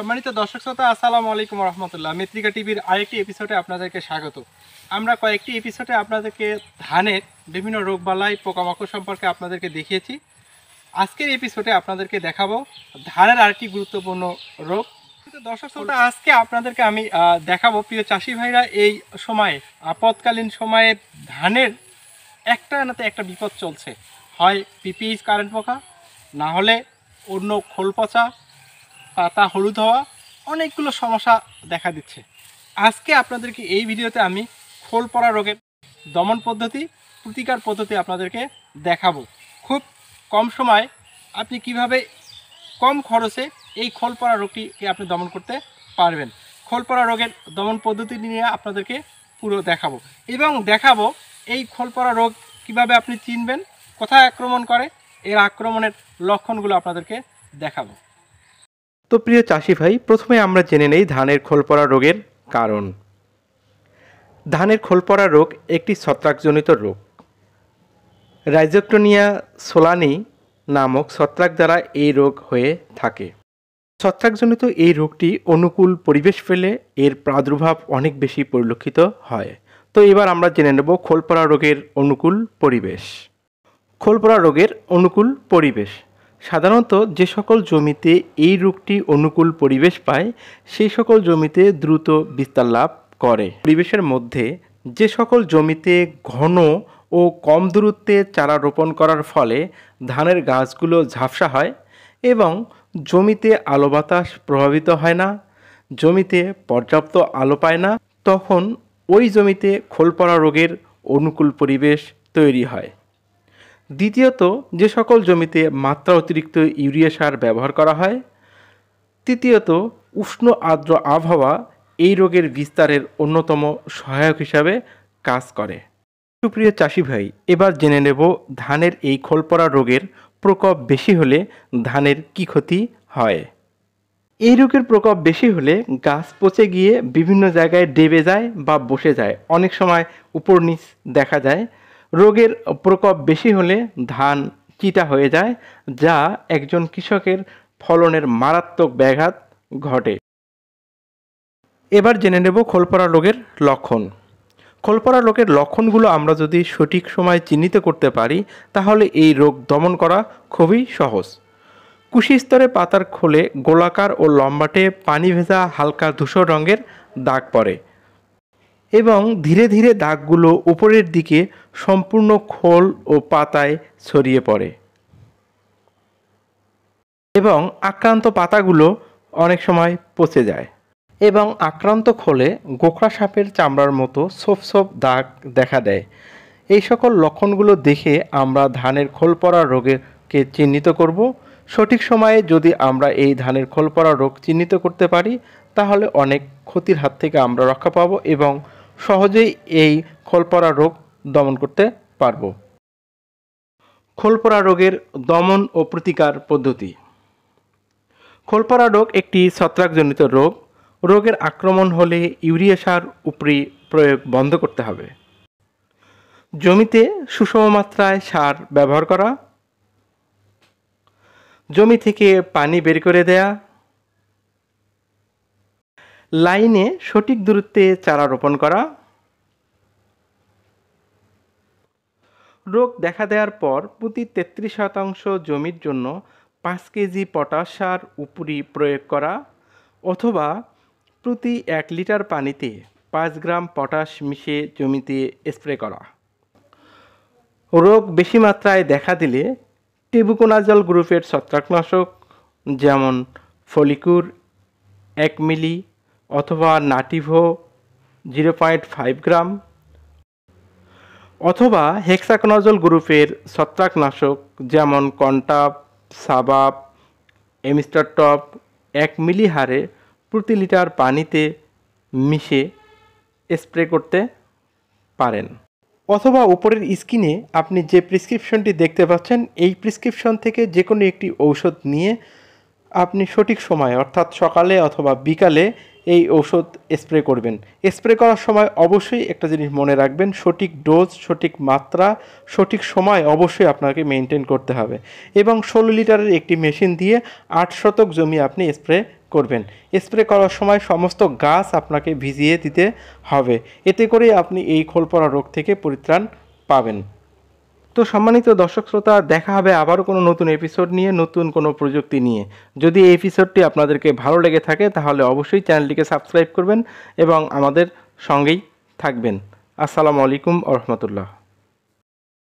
সম্মানিত দর্শক শ্রোতা, আসসালামু আলাইকুম রহমতুল্লাহ। মিত্রিকা টিভির আরেকটি এপিসোডে আপনাদেরকে স্বাগত। আমরা কয়েকটি এপিসোডে আপনাদেরকে ধানের বিভিন্ন রোগবালাই পোকামাকড় সম্পর্কে আপনাদেরকে দেখিয়েছি। আজকের এপিসোডে আপনাদেরকে দেখাবো ধানের আরেকটি গুরুত্বপূর্ণ রোগ। দর্শক শ্রোতা, আজকে আপনাদেরকে আমি দেখাবো প্রিয় চাষি ভাইরা, এই সময়ে আপৎকালীন সময়ে ধানের একটা নাতে একটা বিপদ চলছে। হয় পিপিএইচ কারেন্ট পোকা, না হলে অন্য খোল পচা, পাতা হলুদ হওয়া, অনেকগুলো সমস্যা দেখা দিচ্ছে। আজকে আপনাদেরকে এই ভিডিওতে আমি খোল পড়া রোগের দমন পদ্ধতি, প্রতিকার পদ্ধতি আপনাদেরকে দেখাবো। খুব কম সময় আপনি কিভাবে কম খরচে এই খোল পড়া রোগটিকে আপনি দমন করতে পারবেন। খোল পড়া রোগের দমন পদ্ধতি নিয়ে আপনাদেরকে পুরো দেখাবো এবং দেখাবো এই খোল পড়া রোগ কিভাবে আপনি চিনবেন, কোথায় আক্রমণ করে, এর আক্রমণের লক্ষণগুলো আপনাদেরকে দেখাবো। তো প্রিয় চাষি ভাই, প্রথমে আমরা জেনে নেই ধানের খোল পড়া রোগের কারণ। ধানের খোল পড়া রোগ একটি ছত্রাকজনিত রোগ। রাইজোক্টোনিয়া সোলানি নামক ছত্রাক দ্বারা এই রোগ হয়ে থাকে। ছত্রাকজনিত এই রোগটি অনুকূল পরিবেশ পেলে এর প্রাদুর্ভাব অনেক বেশি পরিলক্ষিত হয়। তো এবার আমরা জেনে নেব খোল পড়া রোগের অনুকূল পরিবেশ। খোল পড়া রোগের অনুকূল পরিবেশ সাধারণত যে সকল জমিতে এই রোগটি অনুকূল পরিবেশ পায় সেই সকল জমিতে দ্রুত বিস্তার লাভ করে। পরিবেশের মধ্যে যে সকল জমিতে ঘন ও কম দূরত্বে চারা রোপণ করার ফলে ধানের গাছগুলো ঝাপসা হয় এবং জমিতে আলো বাতাস প্রভাবিত হয় না, জমিতে পর্যাপ্ত আলো পায় না, তখন ওই জমিতে খোল পড়া রোগের অনুকূল পরিবেশ তৈরি হয়। দ্বিতীয়ত, যে সকল জমিতে মাত্রা অতিরিক্ত ইউরিয়া সার ব্যবহার করা হয়। তৃতীয়ত, উষ্ণ আর্দ্র আবহাওয়া এই রোগের বিস্তারের অন্যতম সহায়ক হিসাবে কাজ করে। সুপ্রিয় চাষি ভাই, এবার জেনে নেব ধানের এই খোল পড়া রোগের প্রকোপ বেশি হলে ধানের কি ক্ষতি হয়। এই রোগের প্রকোপ বেশি হলে গাছ পচে গিয়ে বিভিন্ন জায়গায় ডেবে যায় বা বসে যায়, অনেক সময় উপর নিচ দেখা যায়। রোগের প্রকোপ বেশি হলে ধান চিটা হয়ে যায়, যা একজন কৃষকের ফলনের মারাত্মক ব্যাঘাত ঘটে। এবার জেনে নেব খোল পড়া রোগের লক্ষণ। খোল পড়া রোগের লক্ষণগুলো আমরা যদি সঠিক সময় চিহ্নিত করতে পারি তাহলে এই রোগ দমন করা খুবই সহজ। কুশি স্তরে পাতার খোলে গোলাকার ও লম্বাটে পানি ভেজা হালকা ধূসর রঙের দাগ পড়ে এবং ধীরে ধীরে দাগগুলো উপরের দিকে সম্পূর্ণ খোল ও পাতায় ছড়িয়ে পড়ে এবং আক্রান্ত পাতাগুলো অনেক সময় পচে যায় এবং আক্রান্ত খোলে গোখরা সাপের চামড়ার মতো ছোপ ছোপ দাগ দেখা দেয়। এই সকল লক্ষণগুলো দেখে আমরা ধানের খোল পড়া রোগকে চিহ্নিত করব। সঠিক সময়ে যদি আমরা এই ধানের খোল পড়া রোগ চিহ্নিত করতে পারি তাহলে অনেক ক্ষতির হাত থেকে আমরা রক্ষা পাবো এবং সহজেই এই খোল পড়া রোগ দমন করতে পারব। খোল পড়া রোগের দমন ও প্রতিকার পদ্ধতি। খোল পড়া রোগ একটি ছত্রাকজনিত রোগ। রোগের আক্রমণ হলে ইউরিয়া সার উপরি প্রয়োগ বন্ধ করতে হবে। জমিতে সুষম মাত্রায় সার ব্যবহার করা, জমি থেকে পানি বের করে দেয়া, লাইনে সঠিক দূরত্বে চারা রোপণ করা। রোগ দেখা দেওয়ার পর প্রতি 33% জমির জন্য 5 কেজি পটাশ সার উপরি প্রয়োগ করা অথবা প্রতি 1 লিটার পানিতে 5 গ্রাম পটাশ মিশিয়ে জমিতে স্প্রে করা। রোগ বেশি মাত্রায় দেখা দিলে টেবুকোনাজল গ্রুপের ছত্রাকনাশক যেমন ফলিকুর 1 মিলি অথবা নাটিভো 0.5 গ্রাম অথবা হেক্সাকোনাজল গ্রুপের ছত্রাকনাশক যেমন কন্টাপ, সাবাপ, এমিস্টারটপ 1 মিলি হারে প্রতি লিটার পানিতে মিশে স্প্রে করতে পারেন। অথবা উপরের স্ক্রিনে আপনি যে প্রেসক্রিপশনটি দেখতে পাচ্ছেন এই প্রেসক্রিপশন থেকে যে কোনো একটি ঔষধ নিয়ে আপনি সঠিক সময়ে অর্থাৎ সকালে অথবা বিকালে এই ঔষধ স্প্রে করবেন। স্প্রে করার সময় অবশ্যই একটা জিনিস মনে রাখবেন, সঠিক ডোজ, সঠিক মাত্রা, সঠিক সময় অবশ্যই আপনাকে মেনটেন করতে হবে। এবং 16 লিটারের একটি মেশিন দিয়ে 8 শতক জমি আপনি স্প্রে করবেন। স্প্রে করার সময় সমস্ত গাছ আপনাকে ভিজিয়ে দিতে হবে, এতে করে আপনি এই খোল পড়া রোগ থেকে পরিত্রাণ পাবেন। তো সম্মানিত দর্শক শ্রোতা, দেখা হবে আবারও কোনো নতুন এপিসোড নিয়ে, নতুন কোনো প্রযুক্তি নিয়ে। যদি এই এপিসোডটি আপনাদেরকে ভালো লেগে থাকে তাহলে অবশ্যই চ্যানেলটিকে সাবস্ক্রাইব করবেন এবং আমাদের সঙ্গেই থাকবেন। আসসালামু আলাইকুম ওয়া রাহমাতুল্লাহ।